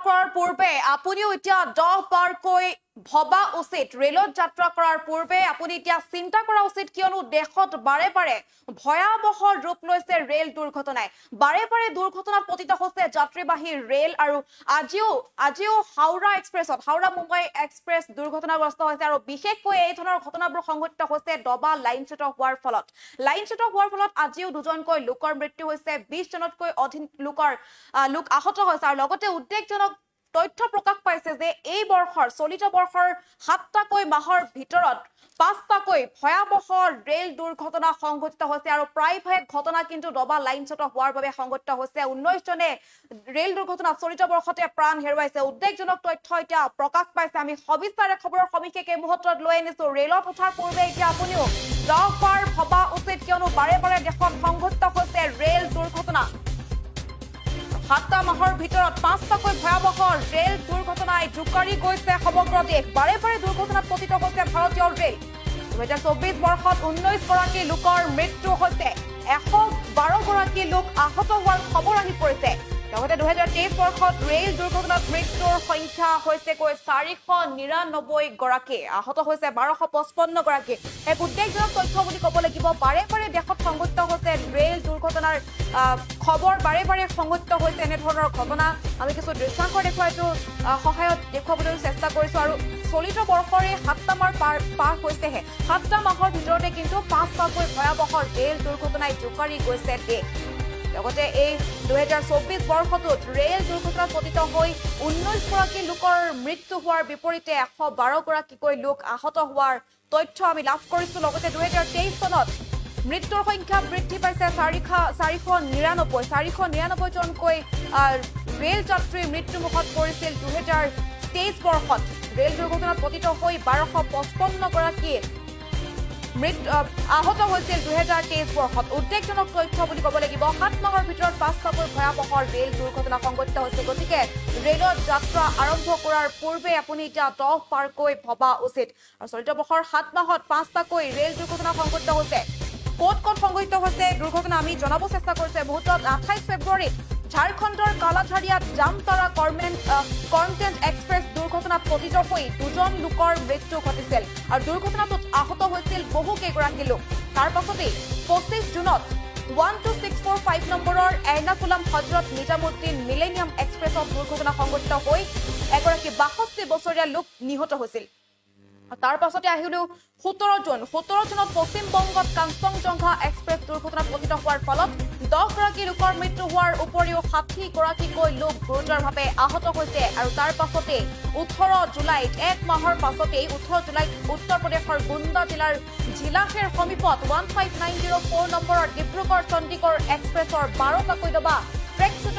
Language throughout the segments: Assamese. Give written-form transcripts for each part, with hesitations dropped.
কৰাৰ পূৰ্বে আপুনিও এতিয়া 10 বাৰকৈ ভবা উচিত ৰেলত যাত্ৰা কৰাৰ পূৰ্বে আপুনি এতিয়া চিন্তা কৰা উচিত কিয়নো দেশত বাৰে বাৰে ভয়াবহ ৰূপ লৈছে ৰেল দুৰ্ঘটনাই বাৰে বাৰে দুৰ্ঘটনাত পতিত হৈছে যাত্ৰীবাহী ৰেল আৰু আজিও হাওৰা এক্সপ্ৰেছত হাওৰা মুম্বাই এক্সপ্ৰেছ দুৰ্ঘটনাগ্ৰস্ত হৈছে আৰু বিশেষকৈ এই ধৰণৰ ঘটনাবোৰ সংঘটিত হৈছে ডবা লাইনচ্যুত হোৱাৰ ফলত আজিও দুজনকৈ লোকৰ মৃত্যু হৈছে 20 জনতকৈ অধিক লোক আহত হৈছে আৰু লগতে উদ্বেগজনক তথ্য প্ৰকাশ পাইছে যে এই বৰ্ষৰ চলিত বৰ্ষৰ 7টাকৈ মাহৰ ভিতৰত 5টাকৈ ভয়াবহ ৰেল দুৰ্ঘটনা সংঘটিত হৈছে আৰু প্ৰায়ভাগ ঘটনা কিন্তু ডবা লাইনচ্যুত হোৱাৰ বাবে সংঘটিত হৈছে 19 জনে ৰেল দুৰ্ঘটনা চলিত বৰ্ষতে প্ৰাণ হেৰুৱাইছে উদ্বেগজনক তথ্য এতিয়া প্ৰকাশ পাইছে আমি সবিস্তাৰে খবৰৰ সবিশেষ এই মুহূৰ্তত লৈ আনিছো ৰেলত উঠাৰ পূৰ্বে এতিয়া আপুনিও 10 বাৰ ভবা উচিত কিয়নো বাৰে বাৰে দেশত সংঘটিত হৈছে ৰেল দুৰ্ঘটনা 7টা মাহৰ ভিতৰত 5টাকৈ ভয়াবহ ৰেল দুৰ্ঘটনাই জুকাৰি গৈছে সমগ্ৰ দেশ বাৰে বাৰে দুৰ্ঘটনাত পতিত হৈছে ভাৰতীয় ৰেল 2024 বৰ্ষত 19 গৰাকী লোকৰ মৃত্যু হৈছে 112 গৰাকী লোক আহত হোৱাৰ খবৰ আহি পৰিছে লগতে 2023 বৰ্ষত ৰেল দুৰ্ঘটনাত মৃত্যুৰ সংখ্যা হৈছে 499 গৰাকী আহত হৈছে 1255 গৰাকী এক উদ্বেগজনক তথ্য বুলি ক'ব লাগিব বাৰে বাৰে দেশত সংঘটিত হৈছে ৰেল দুৰ্ঘটনাৰ খবৰ বাৰে বাৰে সংঘটিত হৈছে এনে ধৰণৰ ঘটনা আমি কিছু দৃশ্যাংশ দেখুৱাইছো সহায়ত দেখুৱাবলৈ চেষ্টা কৰিছো আৰু চলিত বৰ্ষৰে 7টা মাহ পাৰ হৈছেহে 7টা মাহৰ ভিতৰতে কিন্তু 5টাকৈ ভয়াবহ ৰেল দুৰ্ঘটনাই জুকাৰি গৈছে দেশ লগতে এই 2024 বৰ্ষটোত ৰেল দুৰ্ঘটনাত পতিত হৈ 19 গৰাকী লোকৰ মৃত্যু হোৱাৰ বিপৰীতে 112 গৰাকীকৈ লোক আহত হোৱাৰ তথ্য আমি লাভ কৰিছো লগতে 2023 চনত মৃত্যুৰ সংখ্যা বৃদ্ধি পাইছে 499 জনকৈ ৰেল যাত্ৰীৰ মৃত্যুমুখত পৰিছিল 2023 বৰ্ষত ৰেল দুৰ্ঘটনাত পতিত হৈ 1255 গৰাকী আহত হৈছিল 2023 বৰ্ষত উদ্বেগজনক তথ্য বুলি ক'ব লাগিব 7 মাহৰ ভিতৰত 5টাকৈ ভয়াবহ ৰেল দুৰ্ঘটনা সংঘটিত হৈছে গতিকে ৰেলত যাত্ৰা আৰম্ভ কৰাৰ পূৰ্বে আপুনি এতিয়া 10 বাৰকৈ ভবা উচিত আৰু চলিত বৰ্ষৰ 7 মাহত 5টাকৈ ৰেল দুৰ্ঘটনা সংঘটিত হৈছে ক'ত সংঘটিত হৈছে দুৰ্ঘটনা আমি জনাব চেষ্টা কৰিছে মুহূৰ্তত 28 ফেব্ৰুৱাৰীত ঝাৰখণ্ডৰ কালাঝাৰিয়াত জামতাৰা কৰ্ণটেন্ট এক্সপ্ৰেছ দুৰ্ঘটনাত পতিত হৈ দুজন লোকৰ মৃত্যু ঘটিছিল আৰু দুৰ্ঘটনাটোত আহত হৈছিল বহু কেইগৰাকী লোক তাৰ পাছতে 25 জুনত 12645 নম্বৰৰ এৰ্নাকুলাম হজৰত নিজামুদ্দিন মিলেনিয়াম এক্সপ্ৰেছত দুৰ্ঘটনা সংঘটিত হৈ এগৰাকী 62 বছৰীয়া লোক নিহত হৈছিল তাৰ পাছতে আহিলো 17 জুনত পশ্চিম বংগত কাঞ্চনজংঘা এক্সপ্ৰেছ দুৰ্ঘটনাত পতিত হোৱাৰ ফলত 10 গৰাকী লোকৰ মৃত্যু হোৱাৰ উপৰিও 60 গৰাকীকৈ লোক গুৰুতৰভাৱে আহত হৈছে আৰু তাৰ পাছতে 18 জুলাইত এক মাহৰ পাছতে 18 জুলাইত উত্তৰ প্ৰদেশৰ গুণ্ডা জিলাৰ জিলাখেৰ সমীপত 15904 নম্বৰৰ ডিব্ৰুগড় চণ্ডীগড় এক্সপ্ৰেছৰ 12টাকৈ ডবা ট্ৰেকচ্যুত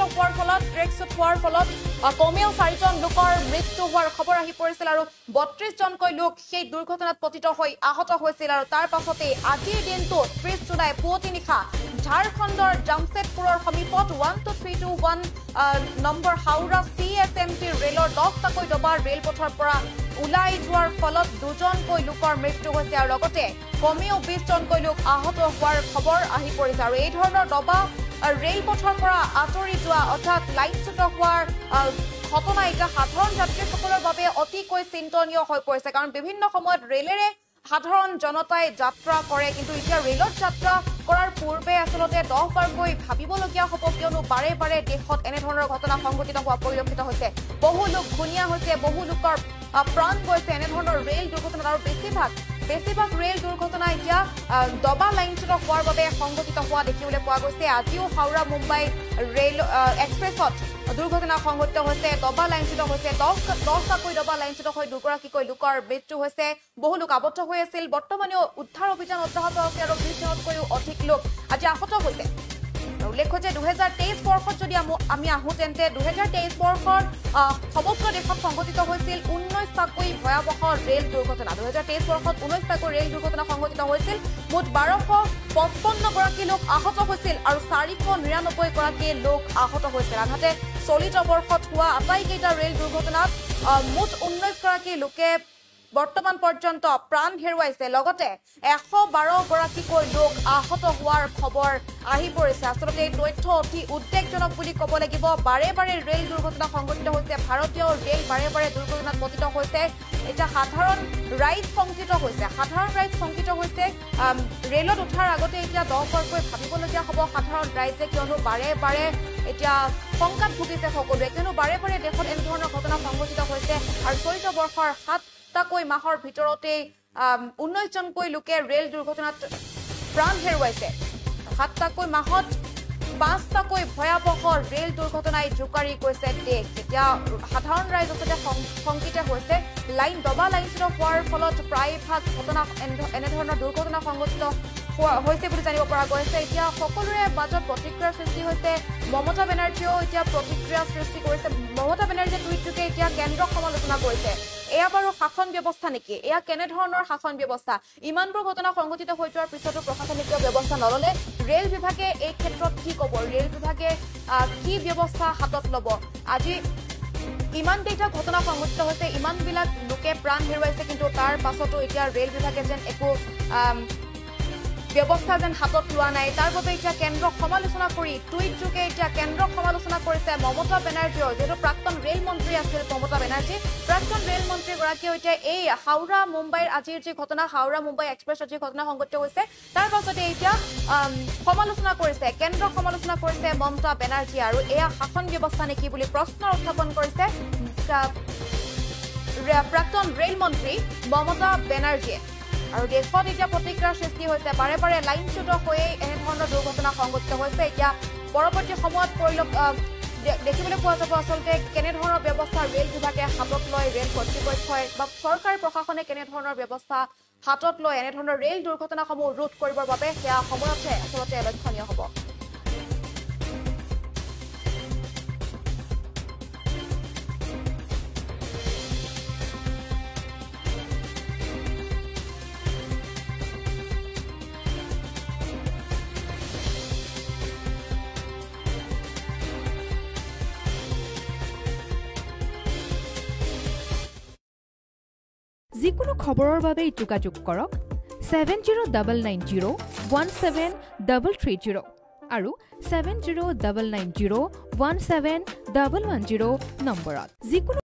হোৱাৰ ফলত কমেও 4জন লোকৰ মৃত্যু হোৱাৰ খবৰ আহি পৰিছিল আৰু 32 জনকৈ লোক সেই দুৰ্ঘটনাত পতিত হৈ আহত হৈছিল আৰু তাৰ পাছতে আজিৰ দিনটো 30 জুলাই পুৱতি নিশা ঝাৰখণ্ডৰ জামছেদপুৰৰ সমীপত 12321 নম্বৰ হাওৰা CSMT ৰেলৰ 10টাকৈ ডবা ৰেলপথৰ পৰা ওলাই যোৱাৰ ফলত দুজনকৈ লোকৰ মৃত্যু হৈছে আৰু লগতে কমেও 20 জনকৈ লোক আহত হোৱাৰ খবৰ আহি পৰিছে আৰু এই ধৰণৰ ডবা ৰেলপথৰ পৰা আঁতৰি যোৱা অৰ্থাৎ লাইনচ্যুত হোৱাৰ ঘটনা এতিয়া সাধাৰণ যাত্ৰীসকলৰ বাবে অতিকৈ চিন্তনীয় হৈ পৰিছে কাৰণ বিভিন্ন সময়ত ৰেলেৰে সাধাৰণ জনতাই যাত্ৰা কৰে কিন্তু এতিয়া ৰেলত যাত্ৰা কৰাৰ পূৰ্বে আসলতে 10 বাৰকৈ ভাবিবলগীয়া হ'ব কিয়নো বাৰে বাৰে দেশত এনে ধৰণৰ ঘটনা সংঘটিত হোৱা পৰিলক্ষিত হৈছে বহু লোক ঘূণীয়া হৈছে বহু লোকৰ প্ৰাণ গৈছে এনে ধৰণৰ ৰেল দুৰ্ঘটনা আৰু বেছিভাগ ৰেল দুৰ্ঘটনা এতিয়া ডবা লাইনচ্যুত হোৱাৰ বাবে সংঘটিত হোৱা দেখিবলৈ পোৱা গৈছে আজিও হাওৰা মুম্বাই ৰেল এক্সপ্ৰেছত দুৰ্ঘটনা সংঘটিত হৈছে ডবা লাইনচ্যুত হৈছে 10টাকৈ ডবা লাইনচ্যুত হৈ দুগৰাকীকৈ লোকৰ মৃত্যু হৈছে বহু লোক আবদ্ধ হৈ আছিল বৰ্তমানেও উদ্ধাৰ অভিযান অব্যাহত আছে আৰু 20 জনতকৈও অধিক লোক আজি আহত হৈছে উল্লেখ্য যে 2023 বৰ্ষত যদি আমি আহো তেন্তে 2023 বৰ্ষৰ সমগ্ৰ দেশত সংঘটিত হৈছিল 19টাকৈ ভয়াবহ ৰেল দুৰ্ঘটনা 2023 বৰ্ষত 19টাকৈ ৰেল দুৰ্ঘটনা সংঘটিত হৈছিল মুঠ 1255 গৰাকী লোক আহত হৈছিল আৰু 499 গৰাকী লোক আহত হৈছিল আনহাতে চলিত বৰ্ষত হোৱা আটাইকেইটা ৰেল দুৰ্ঘটনাত মুঠ 19 গৰাকী লোকে বৰ্তমান পৰ্যন্ত প্ৰাণ হেৰুৱাইছে লগতে 112 গৰাকীকৈ লোক আহত হোৱাৰ খবৰ আহি পৰিছে আসলতে এই তথ্য অতি উদ্বেগজনক বুলি ক'ব লাগিব বাৰে বাৰে ৰেল দুৰ্ঘটনা সংঘটিত হৈছে ভাৰতীয় ৰেল বাৰে বাৰে দুৰ্ঘটনাত পতিত হৈছে এটা সাধাৰণ ৰাইজ সংকিত হৈছে ৰেলত উঠাৰ আগতে এতিয়া 10 বাৰকৈ ভাবিবলগীয়া হ'ব সাধাৰণ ৰাইজে কিয়নো বাৰে বাৰে এতিয়া সংকট ভুগিছে সকলোৱে কিয়নো বাৰে বাৰে দেশত এনে ধৰণৰ ঘটনা সংঘটিত হৈছে আৰু চলিত বৰ্ষৰ 7টাকৈ মাহৰ ভিতৰতে 19 জনকৈ লোকে ৰেল দুৰ্ঘটনাত প্ৰাণ হেৰুৱাইছে 7টাকৈ মাহত 5টাকৈ ভয়াবহ ৰেল দুৰ্ঘটনাই জোকাৰি গৈছে দেশ এতিয়া সাধাৰণ ৰাইজ আসলতে সংকিত হৈছে লাইন দবালাইনচিত হোৱাৰ ফলত প্ৰায়ভাগ ঘটনা এনে ধৰণৰ দুৰ্ঘটনা সংঘটিত হৈছে বুলি জানিব পৰা গৈছে এতিয়া সকলোৰে মাজত প্ৰতিক্ৰিয়াৰ সৃষ্টি হৈছে মমতা বেনাৰ্জীও এতিয়া প্ৰতিক্ৰিয়া সৃষ্টি কৰিছে মমতা বেনাৰ্জীয়ে টুইটযোগে এতিয়া কেন্দ্ৰক সমালোচনা কৰিছে এয়া বাৰু শাসন ব্যৱস্থা নেকি এয়া কেনে ধৰণৰ শাসন ব্যৱস্থা ইমানবোৰ ঘটনা সংঘটিত হৈ যোৱাৰ পিছতো প্ৰশাসনিক ব্যৱস্থা নললে ৰেল বিভাগে এই ক্ষেত্ৰত কি ক'ব ৰেল বিভাগে কি ব্যৱস্থা হাতত ল'ব আজি ইমান কেইটা ঘটনা সংঘটিত হৈছে ইমানবিলাক লোকে প্ৰাণ হেৰুৱাইছে কিন্তু তাৰ পাছতো এতিয়া ৰেল বিভাগে যেন একো ব্যৱস্থা যেন হাতত লোৱা নাই তাৰ বাবে এতিয়া কেন্দ্ৰক সমালোচনা কৰি টুইটযোগে এতিয়া কেন্দ্ৰক সমালোচনা কৰিছে মমতা বেনাৰ্জীয়ে যেটো প্ৰাক্তন ৰেল মন্ত্ৰী আছিল মমতা বেনাৰ্জী প্ৰাক্তন ৰেল মন্ত্ৰী গৰাকীয়ে এতিয়া এই হাওৰা মুম্বাইৰ আজিৰ যে ঘটনা হাওৰা মুম্বাই এক্সপ্ৰেছৰ যে ঘটনা সংঘটিত হৈছে তাৰ পাছতে এতিয়া সমালোচনা কৰিছে কেন্দ্ৰক সমালোচনা কৰিছে মমতা বেনাৰ্জী আৰু এয়া শাসন ব্যৱস্থা নেকি বুলি প্ৰশ্ন উত্থাপন কৰিছে প্ৰাক্তন ৰেল মন্ত্ৰী মমতা বেনাৰ্জীয়ে আৰু দেশত এতিয়া প্ৰতিক্ৰিয়াৰ সৃষ্টি হৈছে বাৰে বাৰে লাইনচ্যুত হৈয়ে এনে ধৰণৰ দুৰ্ঘটনা সংঘটিত হৈছে এতিয়া পৰৱৰ্তী সময়ত দেখিবলৈ পোৱা যাব আসলতে কেনে ধৰণৰ ব্যৱস্থা ৰেল বিভাগে হাতত লয় ৰেল কৰ্তৃপক্ষই বা চৰকাৰী প্ৰশাসনে কেনে ধৰণৰ ব্যৱস্থা হাতত লয় এনে ধৰণৰ ৰেল দুৰ্ঘটনাসমূহ ৰোধ কৰিবৰ বাবে সেয়া সময়তে আসলতে লক্ষণীয় হ'ব যিকোনো খবৰৰ বাবে যোগাযোগ কৰক 7099017330 আৰু 7099017110 নম্বৰত যিকোনো